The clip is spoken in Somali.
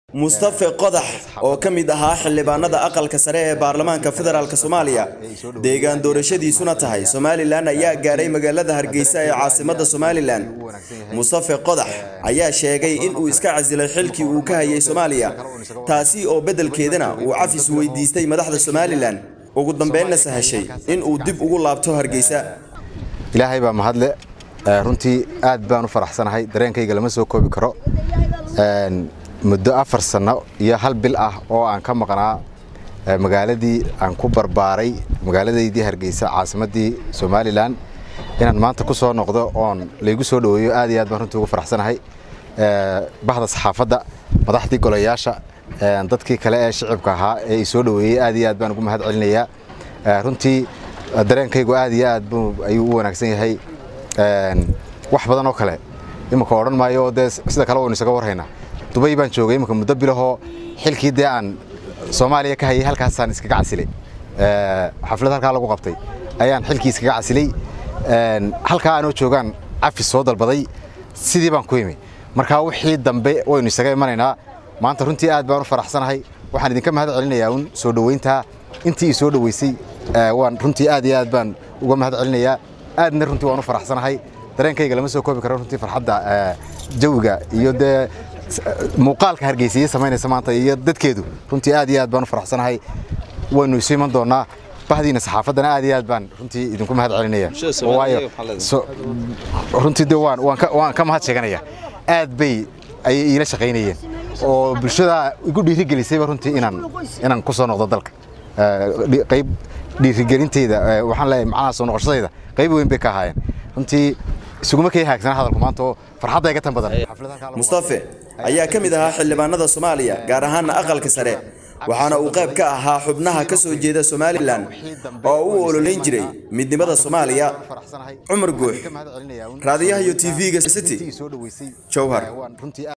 Mustafa Qodax oo ka mid ahaa xildhibaanada aqalka sare ee baarlamaanka federaalka Soomaaliya deegaan doorashadiisuna tahay Somaliland ayaa gaaray magaalada Hargeysa ee caasimadda Somaliland. Mustafa Qodax ayaa sheegay in uu iska casilay xilkii uu ka hayay Soomaaliya taasi oo bedelkeedana uu cafis weydiistay madaxda Somaliland ugu dambeynna sahashay in uu dib ugu laabto Hargeysa. Ilaahay baa mahadle runtii aad baan u faraxsanahay dareenkayga lama soo koobi karo muddo 4 sano iyo hal bil ah oo aan ka maqnaa magaaladii aan ku barbaaray magaaladeedii Hargeysa caasimadii Somaliland inaan maanta ku soo noqdo oon leegu soo dhaweeyo aad iyo aad baan runtii ugu faraxsanahay bahda saxaafadda madaxdii golayaasha dadkii kale ee shacabka ahaa ee soo dhaweeyay aad iyo aad baan ugu mahad celinayaa runtii dareenkaygu aad iyo aad ayuu u wanaagsan yahay wax badan oo kale imika oran maayo sida kale oo isaga warhayna Dubai baan joogay imika muddo bilaho xilkii aan Soomaaliya ka hayay halkaas aan iskaga casilay xaflad halka lagu qabtay ayaan xilkii iskaga casilay halka aan joogan cafis soo dalbaday sidii baan ku yimi marka wixii dambe waynu isaga imanaynaa maanta runtii aad baan u faraxsanahay waxaan idinka mahad celinayaa soo dhaweynta intii soo dhaweysay waan runtii aad iyo aad baan uga mahad celinayaa aadna runtii waan u faraxsanahay dareenkayga lama soo koobi karo runtii farxadda jawiga iyo muuqaalka Hargeysa sameynaysa maanta iyo dadkeedu runtii aad iyo aad baan u faraxsanahay waynu isu iman doonaa bahdiina saxaafaddana aad iyo aad baan runtii idinku mahad celinayaa waayo runtii waan ka mahad sheeganaya aad bay ay ila shaqeynayeen oo bulshada igu dhiirigelisay runtii inaan ku soo noqdo dalka qayb dhiirigelinteeda waxaan leeyahay macnaha soo noqoshadayda qayb weyn bay ka ahaayeen runtii isuguma kay haagsan hadalku maanta farxadda ay ka tan badan Mustafa ayaa ka mid ahaa xildhibaanada Soomaaliya gaar ahaan aqalka sare waxaana uu qayb ka ahaa xubnaha ka soo jeeda Somaliland oo uu ololeyn jiray midnimada Soomaaliya Umar Guux raadiyaha iyo TV-ga City Jowhar